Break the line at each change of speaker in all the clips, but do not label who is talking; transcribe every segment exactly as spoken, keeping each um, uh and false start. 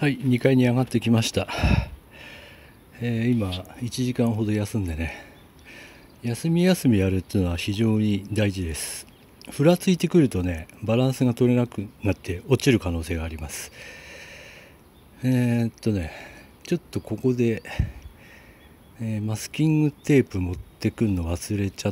はい、にかいに上がってきました。えー、今いちじかんほど休んでね、休み休みやるっていうのは非常に大事です。ふらついてくるとね、バランスが取れなくなって落ちる可能性があります。えー、っとねちょっとここで、えー、マスキングテープ持ってくるの忘れちゃって、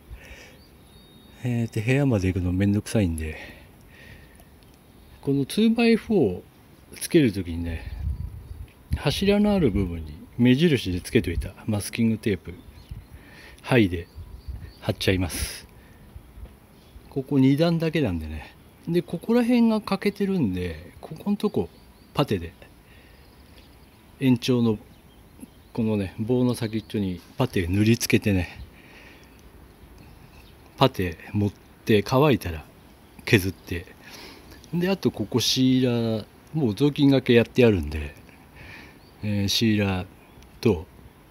えー、で部屋まで行くのめんどくさいんで、この ツーバイフォー つけるときにね、柱のある部分に目印でつけといたマスキングテープ針で貼っちゃいます。ここに段だけなんでね。でここら辺が欠けてるんで、ここのとこパテで延長のこのね棒の先っちょにパテ塗りつけてね、パテ持って乾いたら削って、であとここシーラーもう雑巾がけやってあるんで、えー、シーラーと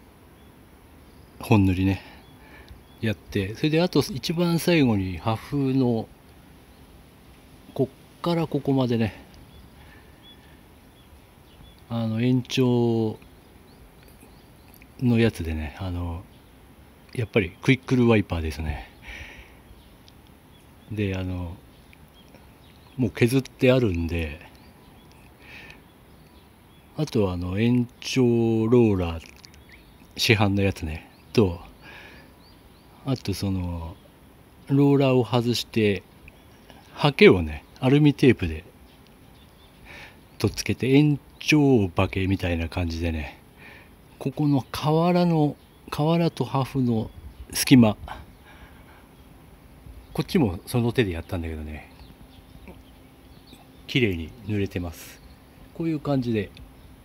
本塗りねやって、それであと一番最後に破風のこっからここまでね、あの延長のやつでね、あのやっぱりクイックルワイパーですね。であのもう削ってあるんで、あとはあの延長ローラー市販のやつねと、あとそのローラーを外してハケをねアルミテープでとっつけて、延長バケみたいな感じでね、ここの瓦の瓦とハフの隙間、こっちもその手でやったんだけどね、綺麗に塗れてます。こういう感じで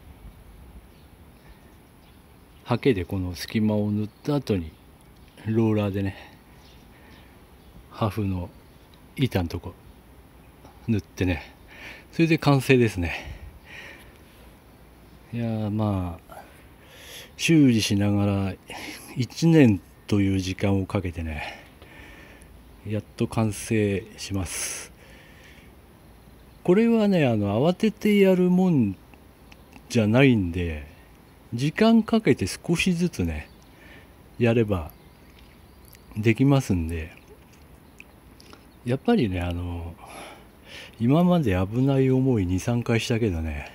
ハケでこの隙間を塗った後にローラーでねハフの板のとこ塗ってね、それで完成ですね。いやーまあ修理しながらいちねんという時間をかけてね、やっと完成します。これはねあの慌ててやるもんじゃないんで、時間かけて少しずつねやればできますんで、やっぱりねあの今まで危ない思いにさんかいしたけどね、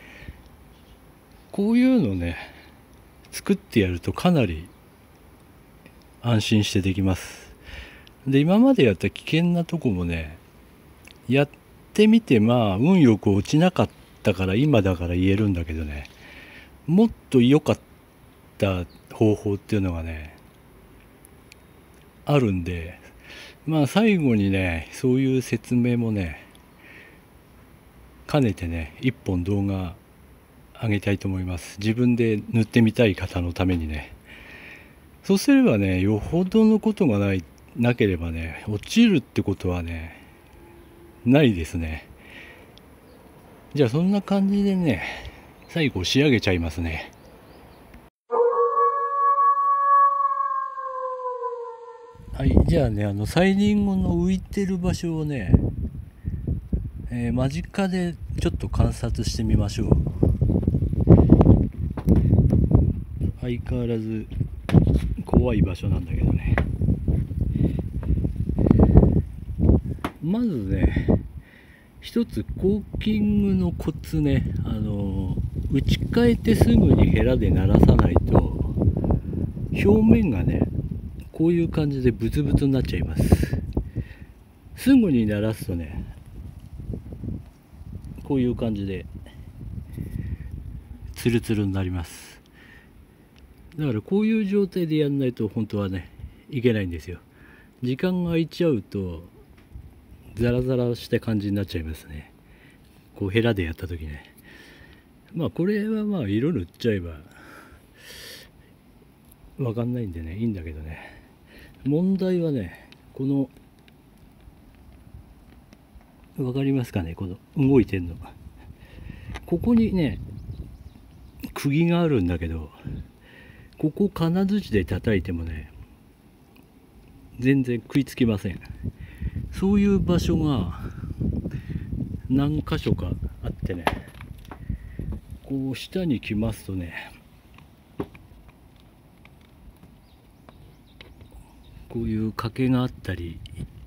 こういうのね作ってやるとかなり安心してできます。で今までやった危険なとこもねやってみて、まあ運よく落ちなかったから今だから言えるんだけどね、もっと良かった方法っていうのがねあるんで、まあ最後にねそういう説明もね兼ねてね一本動画上げたいと思います。自分で塗ってみたい方のためにね。そうすればねよほどのことがないなければね落ちるってことはねないですね。じゃあそんな感じでね最後仕上げちゃいますね。はい、じゃあねあのサイディングの浮いてる場所をね、えー、間近でちょっと観察してみましょう。相変わらず怖い場所なんだけどね、まずね一つコーキングのコツね、あの打ち替えてすぐにヘラで鳴らさないと表面がねこういう感じでブツブツになっちゃいます。すぐに鳴らすとねこういう感じでツルツルになります。だからこういう状態でやんないと本当はねいけないんですよ。時間が空いちゃうとザラザラした感じになっちゃいますね。こうヘラでやった時ね、まあこれはまあ色塗っちゃえば分かんないんでねいいんだけどね、問題はねこの分かりますかね、この動いてんのここにね釘があるんだけど、ここ金槌で叩いてもね全然食いつきません。そういう場所が何箇所かあってね、 こう下に来ますとね、こういう掛けがあったり、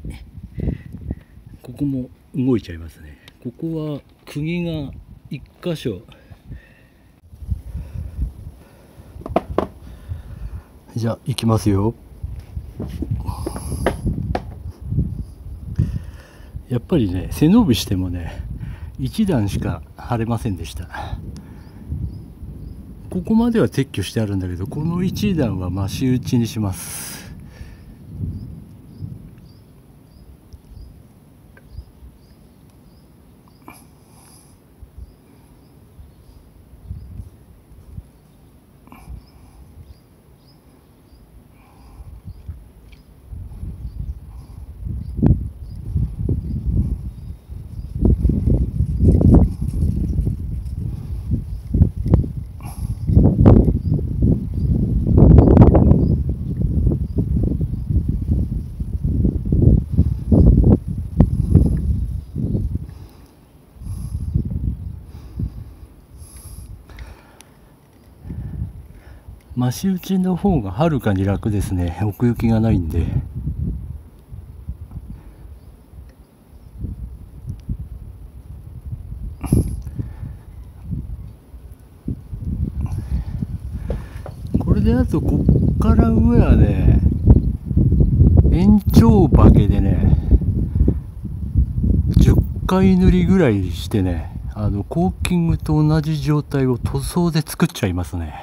ここも動いちゃいますね。ここは釘が一箇所。じゃあ行きますよ。やっぱりね、背伸びしてもね一段しか張れませんでした。ここまでは撤去してあるんだけど、この一段は増し打ちにします。増し打ちの方がはるかに楽ですね。奥行きがないんで。これであとこっから上はね、延長バケでねじゅっかい塗りぐらいしてね、あのコーキングと同じ状態を塗装で作っちゃいますね。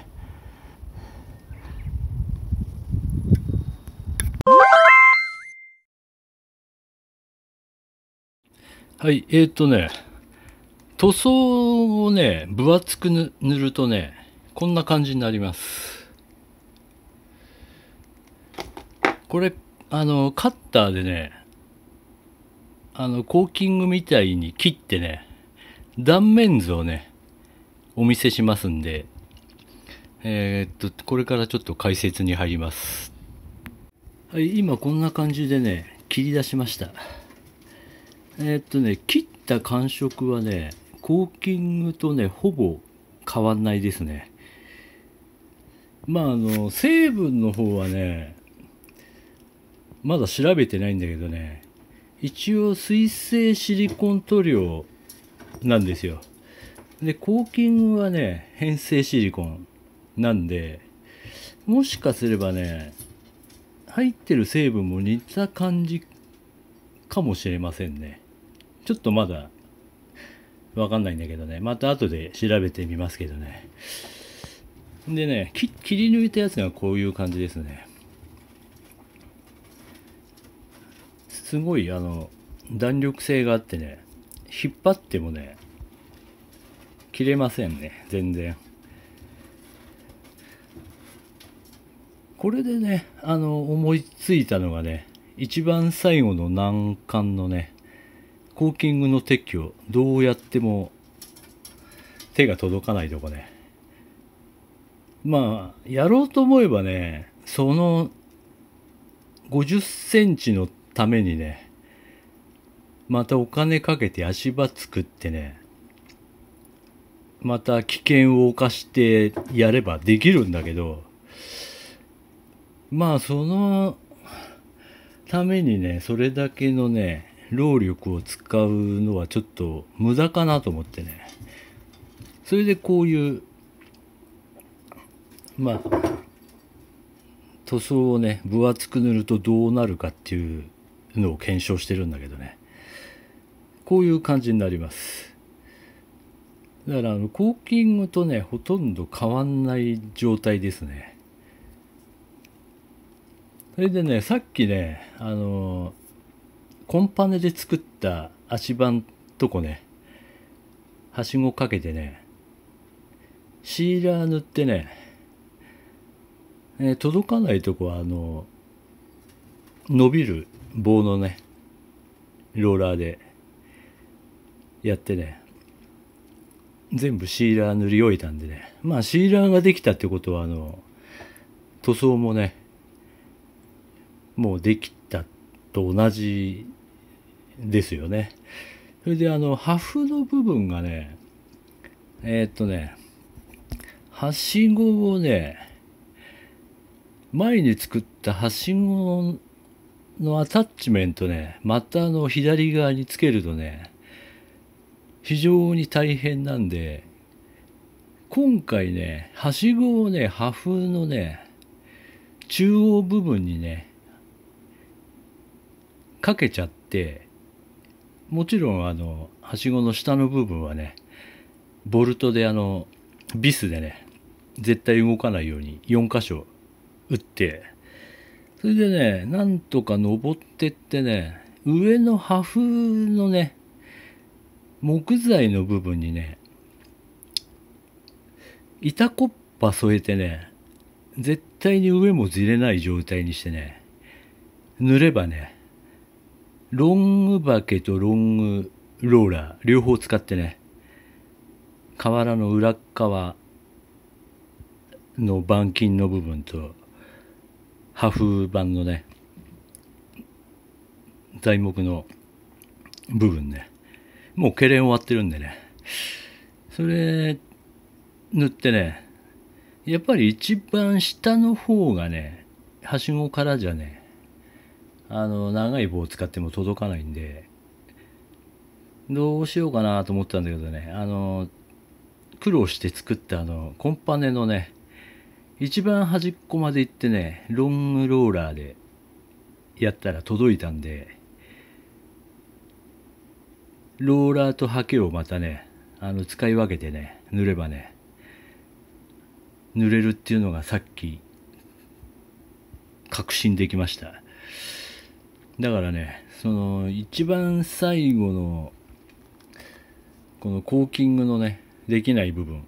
はい、えーとね、塗装をね、分厚く塗るとね、こんな感じになります。これ、あの、カッターでね、あの、コーキングみたいに切ってね、断面図をね、お見せしますんで、えー、っと、これからちょっと解説に入ります。はい、今こんな感じでね、切り出しました。えー、っとね、切った感触はね、コーキングとね、ほぼ変わんないですね。まあ、あの、成分の方はね、まだ調べてないんだけどね、一応水性シリコン塗料なんですよ。で、コーキングはね、変性シリコンなんで、もしかすればね、入ってる成分も似た感じかもしれませんね。ちょっとまだわかんないんだけどね。また後で調べてみますけどね。でね、切り抜いたやつがこういう感じですね。すごいあの弾力性があってね、引っ張ってもね、切れませんね、全然。これでね、あの思いついたのがね、一番最後の難関のね、コーキングの撤去、どうやっても手が届かないとこね。まあ、やろうと思えばね、そのごじゅっセンチのためにね、またお金かけて足場作ってね、また危険を冒してやればできるんだけど、まあそのためにね、それだけのね、労力を使うのはちょっと無駄かなと思ってね。それでこういう、まあ、塗装をね、分厚く塗るとどうなるかっていうのを検証してるんだけどね。こういう感じになります。だからあの、コーキングとね、ほとんど変わんない状態ですね。それでね、さっきね、あの、コンパネで作った足場んとこね、はしごかけてね、シーラー塗ってね、えー、届かないとこはあの、伸びる棒のね、ローラーでやってね、全部シーラー塗り終えたんでね、まあシーラーができたってことはあの、塗装もね、もうできたと同じですよね。それであの、ハフの部分がね、えー、っとね、 はしごをね、前に作ったはしごのアタッチメントね、またあの左側につけるとね、非常に大変なんで、今回ね、はしごをね、破風のね、中央部分にね、かけちゃって、もちろんあの、はしごの下の部分はね、ボルトであの、ビスでね、絶対動かないようによん箇所打って、それでね、なんとか登ってってね、上の破風のね、木材の部分にね、板コッパ添えてね、絶対に上もずれない状態にしてね、塗ればね、ロングバケとロングローラー両方使ってね、瓦の裏側の板金の部分と破風板のね、材木の部分ね、もうけれん終わってるんでね、それ塗ってね、やっぱり一番下の方がね、はしごからじゃね、あの長い棒を使っても届かないんで、どうしようかなと思ったんだけどね、あの苦労して作ったあのコンパネのね、一番端っこまで行ってね、ロングローラーでやったら届いたんで、ローラーとハケをまたね、あの使い分けてね、塗ればね、塗れるっていうのがさっき確信できました。だからね、その一番最後のこのコーキングのね、できない部分、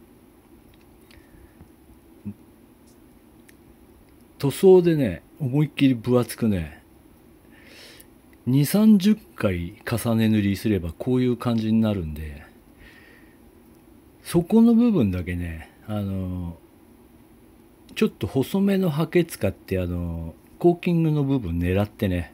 塗装でね、思いっきり分厚くね、に、さんじゅっかい重ね塗りすればこういう感じになるんで、そこの部分だけね、あのちょっと細めのハケ使ってあのコーキングの部分狙ってね、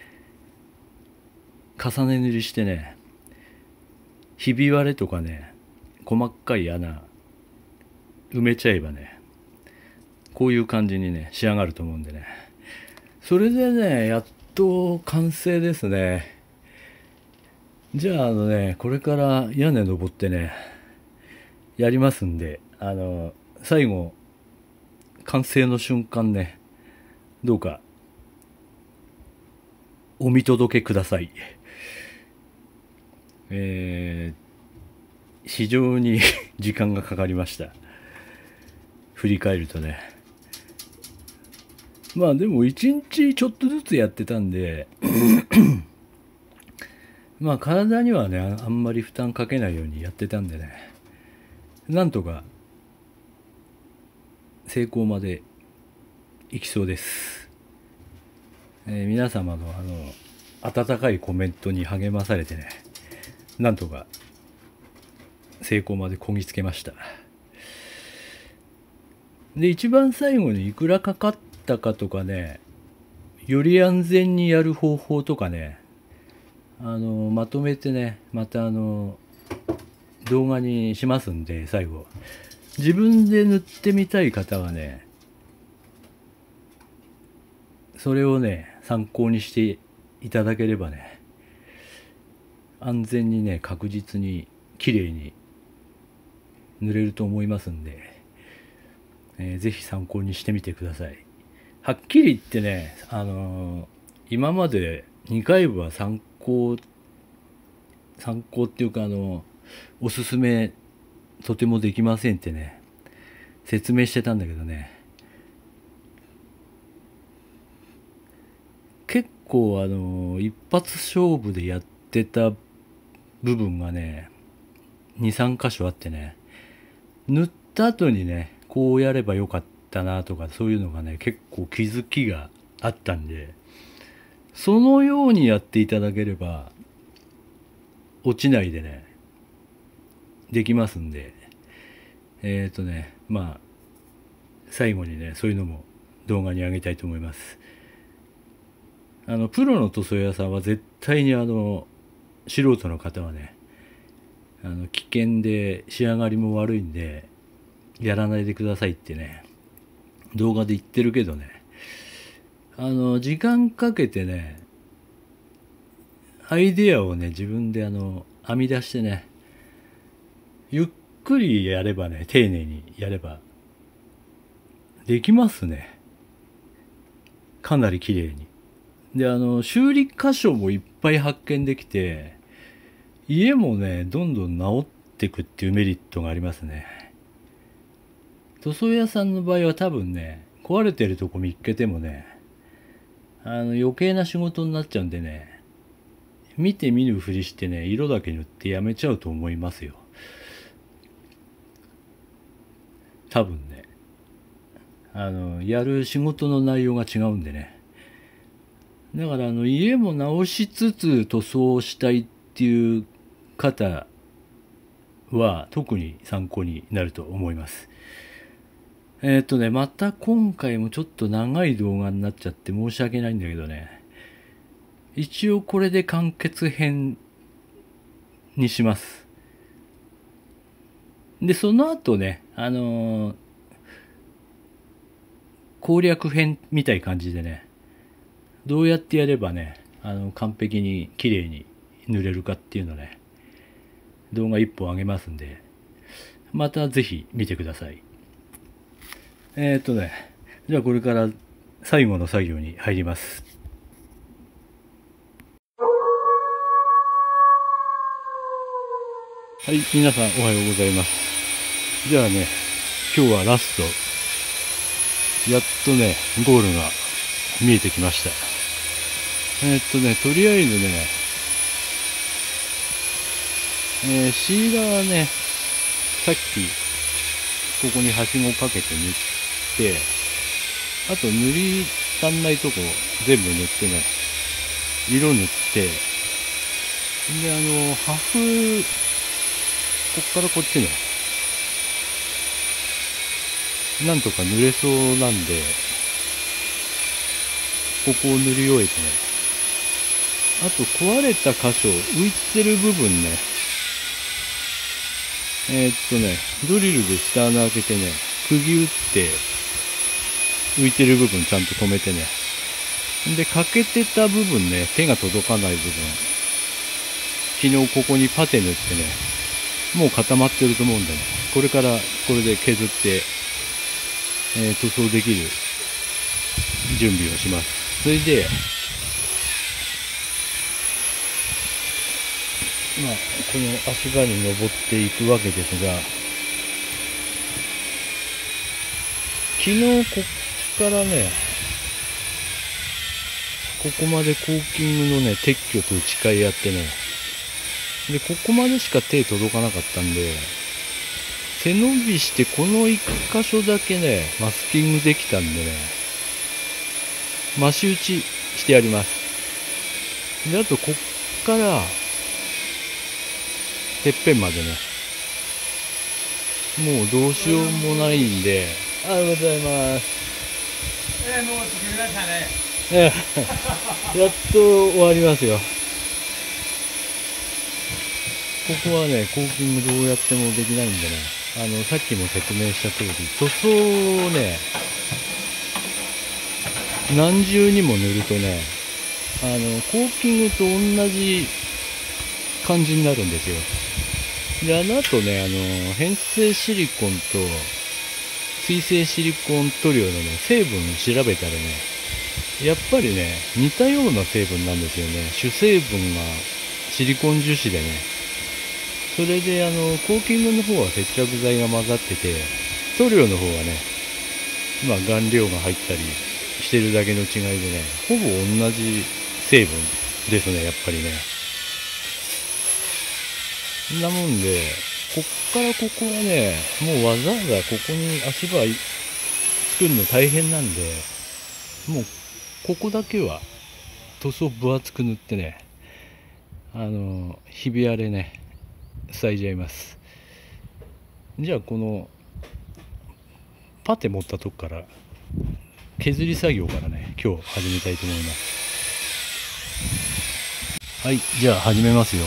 重ね塗りしてね、ひび割れとかね、細かい穴埋めちゃえばね、こういう感じにね、仕上がると思うんでね。それでね、やっと完成ですね。じゃああのね、これから屋根登ってね、やりますんで、あの、最後、完成の瞬間ね、どうか、お見届けください。えー、非常に時間がかかりました。振り返るとね。まあでも一日ちょっとずつやってたんでまあ体にはね、あんまり負担かけないようにやってたんでね、なんとか成功までいきそうです。えー、皆様のあの温かいコメントに励まされてね、なんとか成功までこぎつけました。で、一番最後にいくらかかったかとかね、より安全にやる方法とかね、あのまとめてね、またあの動画にしますんで、最後自分で塗ってみたい方はね、それをね参考にしていただければね、安全にね、確実に綺麗に塗れると思いますんで、えー、ぜひ参考にしてみてください。はっきり言ってね、あのー、今までにかいぶは参考参考っていうか、あのおすすめとてもできませんってね説明してたんだけどね、結構あの一発勝負でやってた部分がねに、さん箇所あってね、塗った後にねこうやればよかったなとか、そういうのがね結構気づきがあったんで、そのようにやっていただければ落ちないでねできますんで、えっとねまあ最後にねそういうのも動画に上げたいと思います。あのプロの塗装屋さんは絶対にあの素人の方はね、あの危険で仕上がりも悪いんで、 やらないでくださいってね、動画で言ってるけどね、あの時間かけてね、アイデアをね自分であの編み出してね、ゆっくりやればね、丁寧にやればできますね。かなり綺麗に。で、あの修理箇所もいっぱい発見できて、家もねどんどん直っていくっていうメリットがありますね。塗装屋さんの場合は多分ね、壊れてるとこ見っけてもね、あの余計な仕事になっちゃうんでね、見て見ぬふりしてね、色だけ塗ってやめちゃうと思いますよ。多分ね。あの、やる仕事の内容が違うんでね。だからあの、家も直しつつ塗装をしたいっていう方は特に参考になると思います。えーっとね、また今回もちょっと長い動画になっちゃって申し訳ないんだけどね、一応これで完結編にします。で、その後ね、あのー攻略編みたい感じでね、どうやってやればね、あの、完璧に綺麗に塗れるかっていうのね、動画一本あげますんで、またぜひ見てください。えーっとね、じゃあこれから最後の作業に入ります。はい、皆さんおはようございます。じゃあね、今日はラスト、やっとね、ゴールが見えてきました。えーっとね、とりあえずね、えー、シーラーね、さっき、ここにはしごかけて塗って、あと塗り足んないとこ全部塗ってね、色塗って、で、あの、ハフ、こっからこっちね、なんとか塗れそうなんで、ここを塗り終えてね、あと壊れた箇所、浮いてる部分ね、えー、っとね、ドリルで下穴開けてね、釘打って、浮いてる部分ちゃんと止めてね。で、欠けてた部分ね、手が届かない部分。昨日ここにパテ塗ってね、もう固まってると思うんでね、これからこれで削って、えー、塗装できる準備をします。それで、まあ、この足場に登っていくわけですが、昨日こっからね、ここまでコーキングのね、撤去と打ち替えやってね、で、ここまでしか手届かなかったんで、背伸びしてこの一箇所だけね、マスキングできたんでね、増し打ちしてやります。で、あとこっから、てっぺんまでね、もうどうしようもないんで、おはようございます。
えー、もう作りましたね。
ええ、やっと終わりますよ。ここはね、コーキングどうやってもできないんでね、あの、さっきも説明した通り、塗装をね、何重にも塗るとね、あの、コーキングと同じ感じになるんですよ。で、あの後ね、あの、変成シリコンと水性シリコン塗料のね、成分調べたらね、やっぱりね、似たような成分なんですよね。主成分がシリコン樹脂でね。それで、あの、コーキングの方は接着剤が混ざってて、塗料の方はね、まあ、顔料が入ったりしてるだけの違いでね、ほぼ同じ成分ですね、やっぱりね。なもんで、こっからここはね、もうわざわざここに足場作るの大変なんで、もうここだけは塗装分厚く塗ってね、あの、ひび割れね、塞いじゃいます。じゃあこの、パテ持ったとこから、削り作業からね、今日始めたいと思います。はい、じゃあ始めますよ。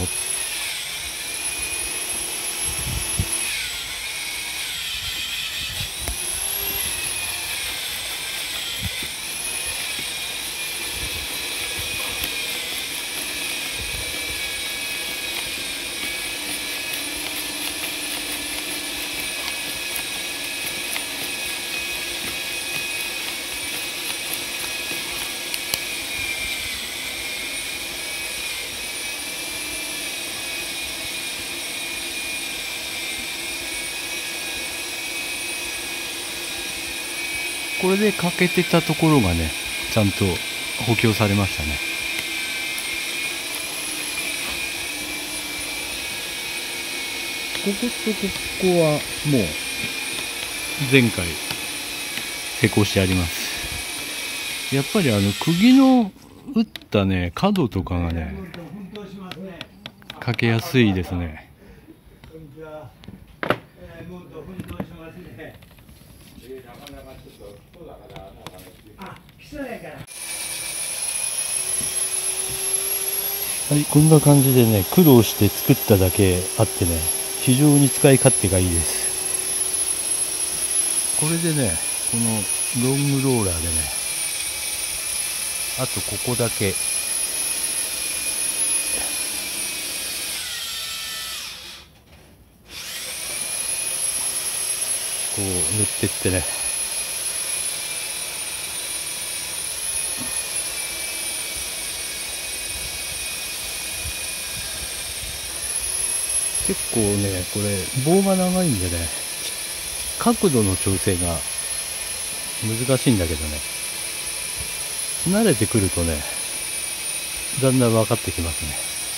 これで欠けてたところがねちゃんと補強されましたね。こことここはもう前回施工してあります。やっぱりあの釘の打ったね角とかがねかけやすいですね。はい、こんな感じでね苦労して作っただけあってね非常に使い勝手がいいです。これでねこのロングローラーでねあとここだけこう塗ってってね結構ねこれ棒が長いんでね角度の調整が難しいんだけどね慣れてくるとねだんだん分かってきますね。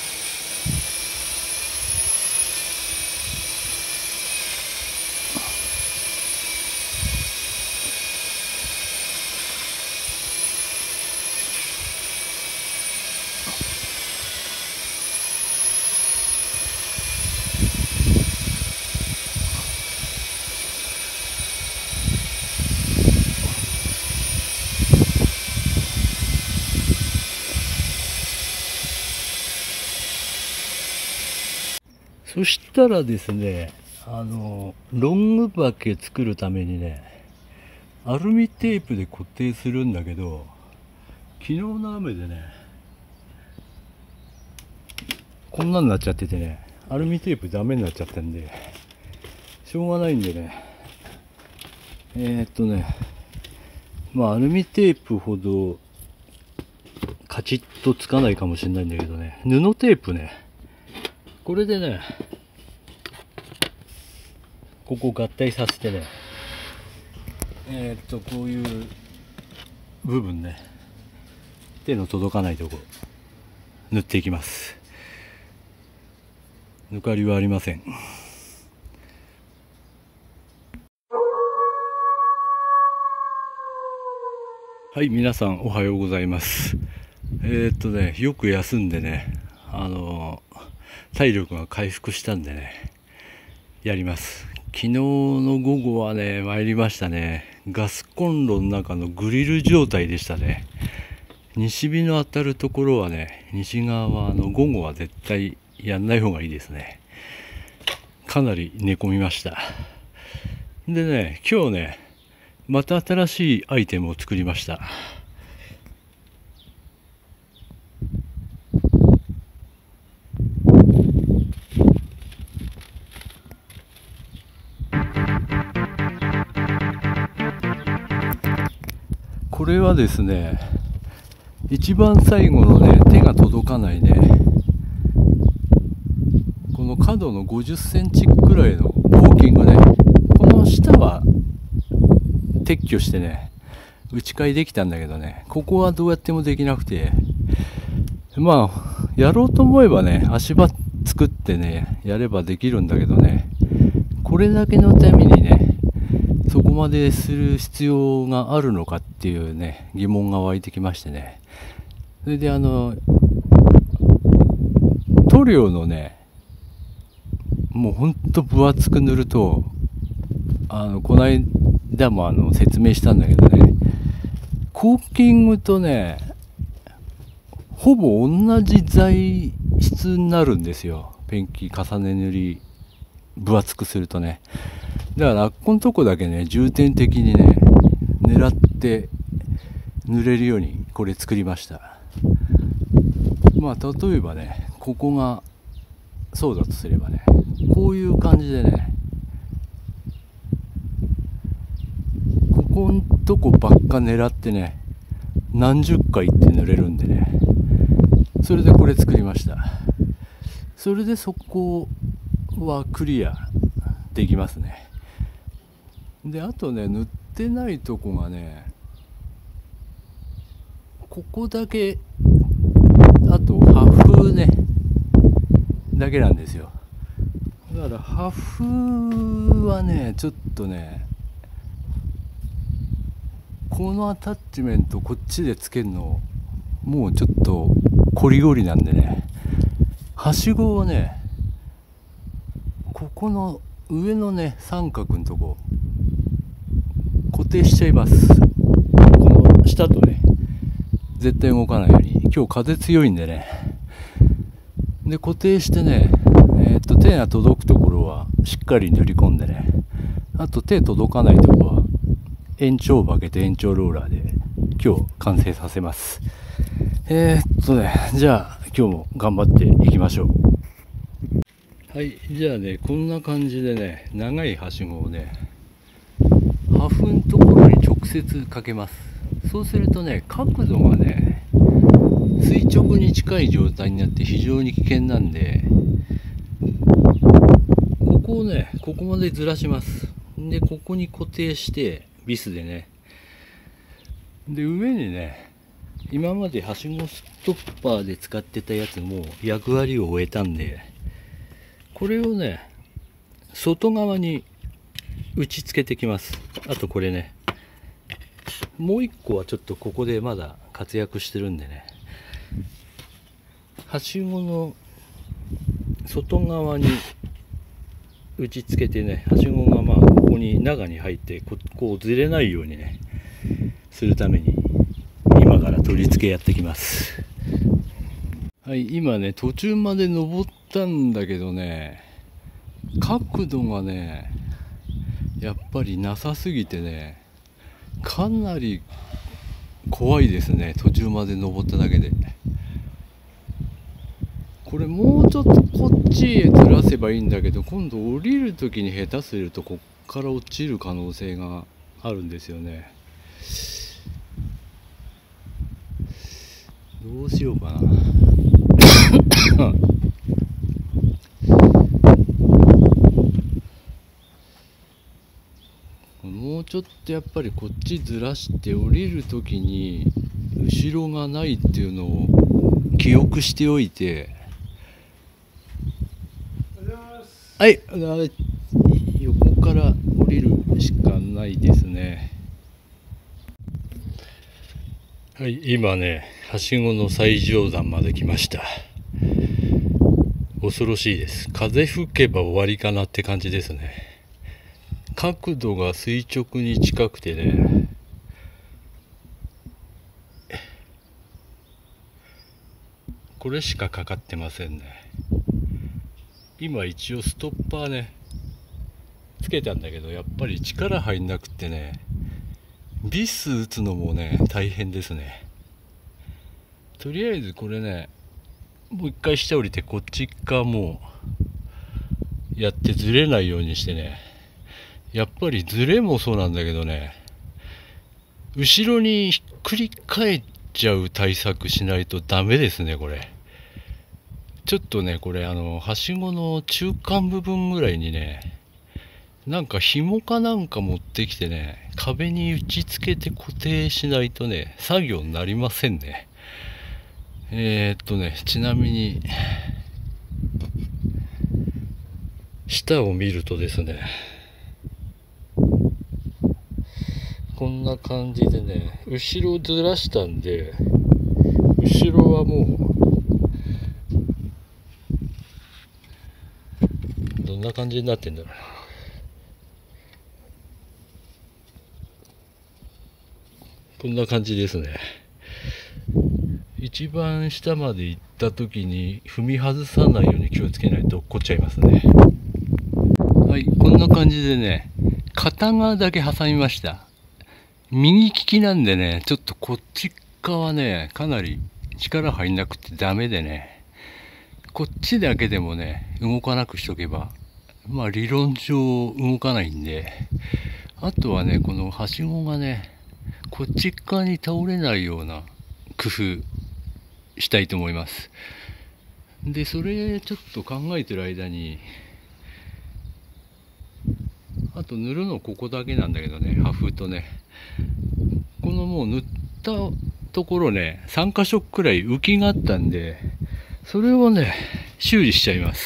そしたらですね、あのロングバケ作るためにねアルミテープで固定するんだけど、昨日の雨でねこんなになっちゃっててねアルミテープダメになっちゃったんでしょうがないんでねえー、っとねまあアルミテープほどカチッとつかないかもしれないんだけどね、布テープねこれでねここ合体させてねえー、っとこういう部分ね手の届かないとこ塗っていきます。抜かりはありません。はい、皆さんおはようございます。えー、っとねよく休んでねあの体力が回復したんでねやります。昨日の午後はね参りましたね。ガスコンロの中のグリル状態でしたね。西日の当たるところはね西側はあの午後は絶対やんない方がいいですね。かなり寝込みました。でね今日ねまた新しいアイテムを作りました。これはですね一番最後のね手が届かないねこの角のごじゅっセンチくらいの合金がねこの下は撤去してね打ち替えできたんだけどねここはどうやってもできなくて、まあやろうと思えばね足場作ってねやればできるんだけどねこれだけのためにねそこまでする必要があるのかっていうね疑問が湧いてきましてね、それであの塗料のねもうほんと分厚く塗るとあのこの間もあの説明したんだけどねコーキングとねほぼ同じ材質になるんですよ。ペンキ重ね塗り分厚くするとねだからあっこのとこだけね重点的にね狙って塗れるようにこれ作りました。まあ例えばねここがそうだとすればねこういう感じでねここんとこばっか狙ってね何十回って塗れるんでねそれでこれ作りました。それでそこはクリアできますね。であとね塗ってってないとこがね、ここだけ、あと破風ねだけなんですよ。だから破風はねちょっとね、このアタッチメントこっちでつけるのもうちょっとこりごりなんでね、はしごをねここの上のね三角のとこ固定しちゃいます。この下とね絶対動かないように、今日風強いんでね、で固定してね、えー、っと手が届くところはしっかり塗り込んでね、あと手届かないところは延長バケと延長ローラーで今日完成させます。えー、っとねじゃあ今日も頑張っていきましょう。はい、じゃあねこんな感じでね、長いはしごをね破風のところに直接かけます。そうするとね角度がね垂直に近い状態になって非常に危険なんで、ここをねここまでずらします。でここに固定してビスでね、で上にね今まではしごストッパーで使ってたやつも役割を終えたんで、これをね外側に打ち付けてきます。あとこれねもう一個はちょっとここでまだ活躍してるんでね、はしごの外側に打ち付けてね、はしごがまあここに中に入ってここうずれないようにねするために今から取り付けやってきます。はい、今ね途中まで登ったんだけどね、角度がねやっぱりなさすぎてねかなり怖いですね。途中まで登っただけで。これもうちょっとこっちへずらせばいいんだけど、今度降りる時に下手するとこっから落ちる可能性があるんですよね。どうしようかなもうちょっとやっぱりこっちずらして降りる時に後ろがないっていうのを記憶しておいて、はい、横から降りるしかないですね。はい、今ねはしごの最上段まで来ました。恐ろしいです。風吹けば終わりかなって感じですね。角度が垂直に近くてね、これしかかかってませんね。今一応ストッパーねつけたんだけど、やっぱり力入んなくってね、ビス打つのもね大変ですね。とりあえずこれねもう一回下降りてこっち側もやってずれないようにしてね、やっぱりずれもそうなんだけどね、後ろにひっくり返っちゃう対策しないとダメですね。これちょっとねこれあのはしごの中間部分ぐらいにねなんか紐かなんか持ってきてね壁に打ち付けて固定しないとね作業になりませんね。えー、っとねちなみに下を見るとですねこんな感じでね後ろずらしたんで、後ろはもうどんな感じになってんだろうな。こんな感じですね。一番下まで行った時に踏み外さないように気をつけないと落っこっちゃいますね。はい、こんな感じでね片側だけ挟みました。右利きなんでねちょっとこっち側ねかなり力入んなくてダメでね、こっちだけでもね動かなくしとけばまあ理論上動かないんで、あとはねこのはしごがねこっち側に倒れないような工夫したいと思います。でそれちょっと考えてる間に、ああと塗るのここだけなんだけどね、破風とね、このもう塗ったところね、さん箇所くらい浮きがあったんで、それをね修理しちゃいます。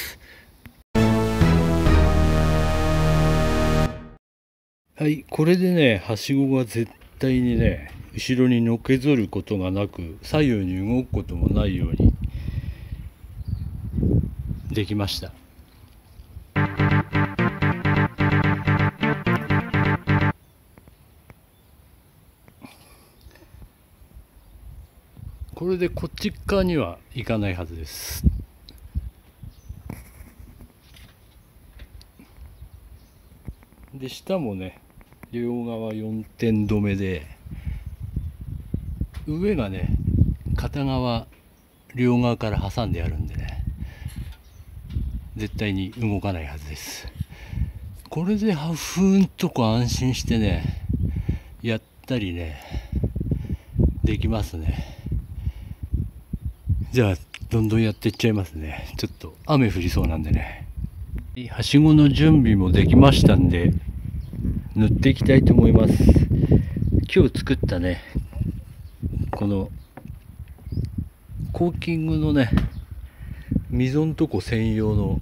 はい、これでねはしごが絶対にね後ろにのけぞることがなく、左右に動くこともないようにできました。これでこっち側には行かないはずです。で下もね両側よんてん止めで、上がね片側両側から挟んであるんでね、絶対に動かないはずです。これで破風んとこ安心してねやったりねできますね。じゃあどんどんやっていっちゃいますね。ちょっと雨降りそうなんでね。はしごの準備もできましたんで塗っていきたいと思います。今日作ったねこのコーキングのね溝んとこ専用の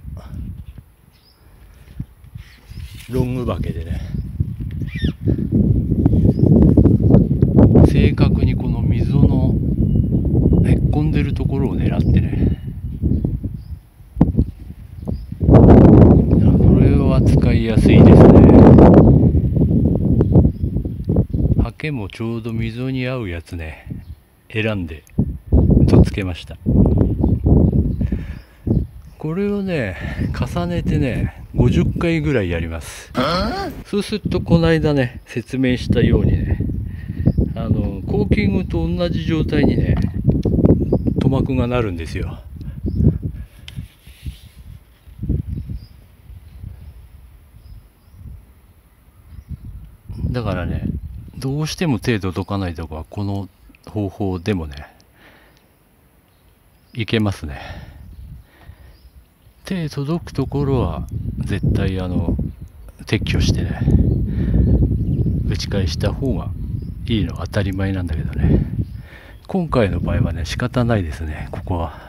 ロングバケでね、正確にこの溝のへっこんでるところを狙ってね、これは使いやすいですね。ハケもちょうど溝に合うやつね選んでとっつけました。これをね重ねてねごじゅっかいぐらいやります。そうするとこの間ね説明したようにね、あのコーキングと同じ状態にね塗膜がなるんですよ。だからねどうしても手届かないとこはこの方法でもねいけますね。手届くところは絶対あの撤去してね打ち返した方がいいのは当たり前なんだけどね、今回の場合はね仕方ないですね。ここは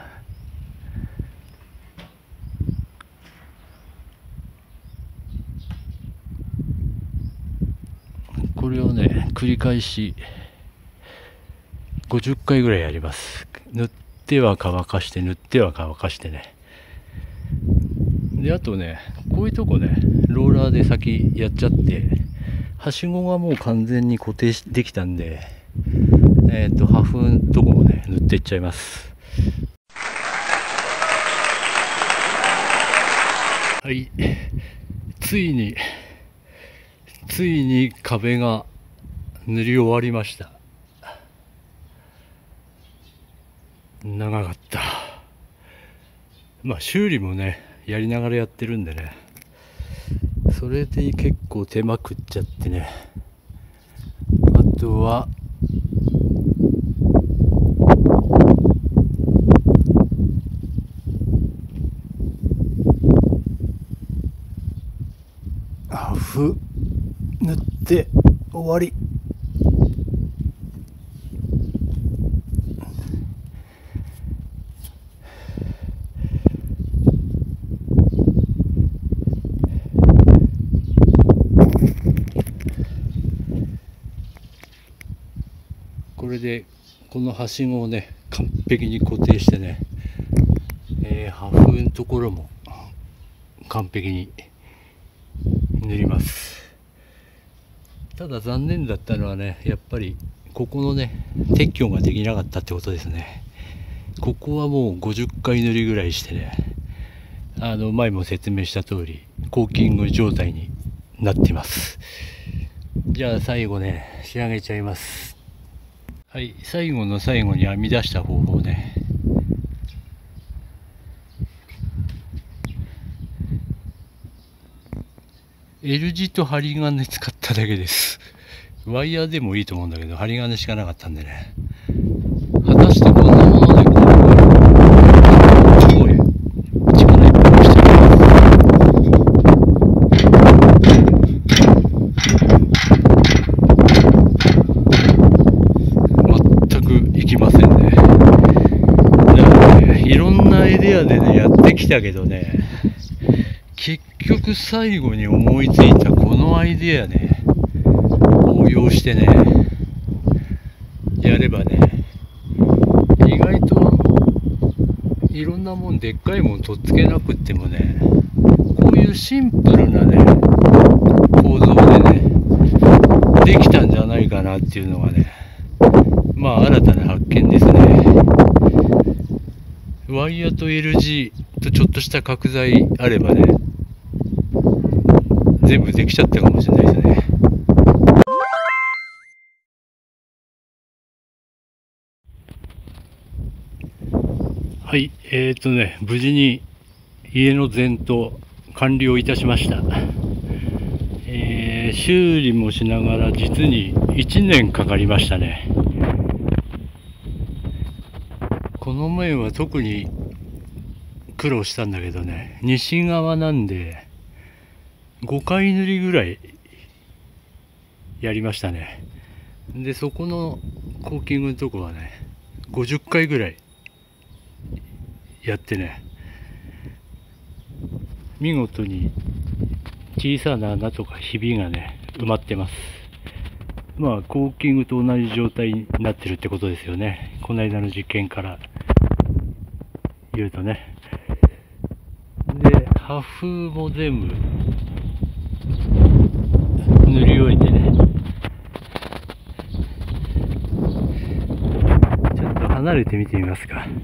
これをね繰り返しごじゅっかいぐらいやります。塗っては乾かして塗っては乾かしてね。であとねこういうとこねローラーで先やっちゃって、はしごがもう完全に固定できたんで、えっと破風のとこもね塗っていっちゃいます。はい、ついについに壁が塗り終わりました。長かった。まあ修理もねやりながらやってるんでね、それで結構手間食っちゃってね、あとはハフ塗って終わり。これでこのはしごをね完璧に固定してね、えー、破風のところも完璧に塗ります。ただ残念だったのはねやっぱりここのね撤去ができなかったってことですね。ここはもうごじゅっかい塗りぐらいしてね、あの前も説明した通りコーキング状態になっています。じゃあ最後ね仕上げちゃいます。はい、最後の最後に編み出した方法ね、L 字と針金使っただけです。ワイヤーでもいいと思うんだけど針金しかなかったんでね、果たしてこんなものでこうこうへ力いっぱい押していきます。 できたけどね、結局最後に思いついたこのアイデアね、応用してね、やればね、意外といろんなもん、でっかいもんとっつけなくってもね、こういうシンプルなね、構造でね、できたんじゃないかなっていうのがね、まあ新たな発見ですね。ワイヤーと エルジー とちょっとした角材あればね、全部できちゃったかもしれないですね。はい、えーとね、無事に家の全棟完了いたしました。えー、修理もしながら実にいちねんかかりましたね。この面は特に苦労したんだけどね、西側なんでごかい塗りぐらいやりましたね。で、そこのコーキングのとこはね、ごじゅっかいぐらいやってね、見事に小さな穴とかひびがね、埋まってます。まあ、コーキングと同じ状態になってるってことですよね。この間の実験から言うとね。で、破風も全部塗り終えてね、ちょっと離れて見てみますか。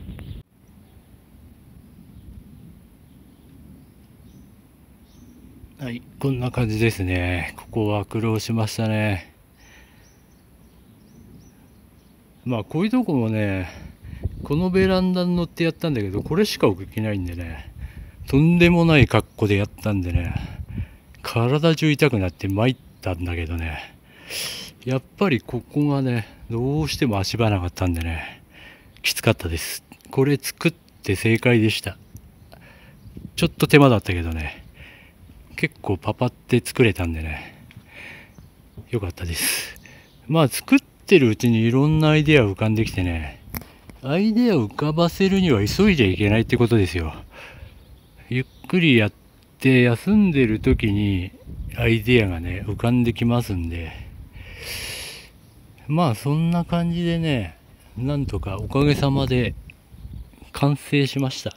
はい、こんな感じですね。ここは苦労しましたね。まあこういうとこもね、このベランダに乗ってやったんだけど、これしか置けないんでね、とんでもない格好でやったんでね、体中痛くなって参ったんだけどね、やっぱりここがね、どうしても足場なかったんでね、きつかったです。これ作って正解でした。ちょっと手間だったけどね、結構パパって作れたんでね、よかったです。まあ作ってるうちにいろんなアイデア浮かんできてね、アイデアを浮かばせるには急いじゃいけないってことですよ。ゆっくりやって休んでる時にアイデアがね、浮かんできますんで、まあそんな感じでね、なんとかおかげさまで完成しました。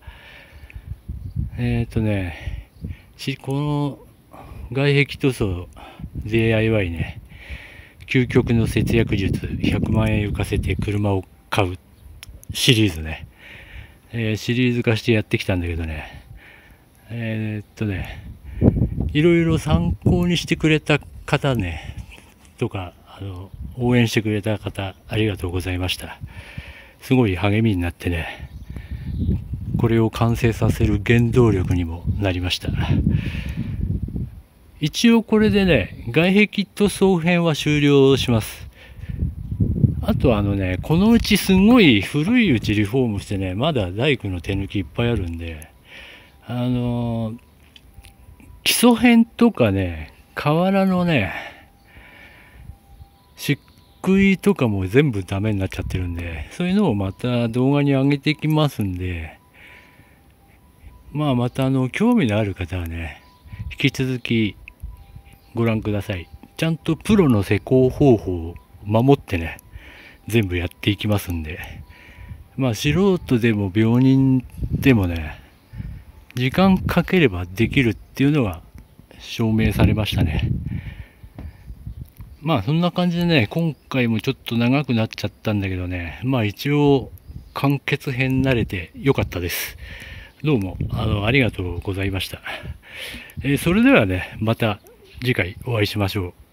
えっとね、この外壁塗装 ディーアイワイ ね、究極の節約術、ひゃくまんえん浮かせて車を買うシリーズね、えー、シリーズ化してやってきたんだけどね、えー、っとね、いろいろ参考にしてくれた方ね、とか、あの、応援してくれた方、ありがとうございました。すごい励みになってね、これを完成させる原動力にもなりました。一応これでね、外壁塗装編は終了します。あとあのね、このうちすごい古いうちリフォームしてね、まだ大工の手抜きいっぱいあるんで、あのー、基礎編とかね、瓦のね、漆喰とかも全部ダメになっちゃってるんで、そういうのをまた動画に上げていきますんで、まあまたあの興味のある方はね、引き続きご覧ください。ちゃんとプロの施工方法を守ってね、全部やっていきますんで、まあ素人でも病人でもね、時間かければできるっていうのが証明されましたね。まあそんな感じでね、今回もちょっと長くなっちゃったんだけどね、まあ一応完結編慣れてよかったです。どうもあのありがとうございました。えー、それではね、また次回お会いしましょう。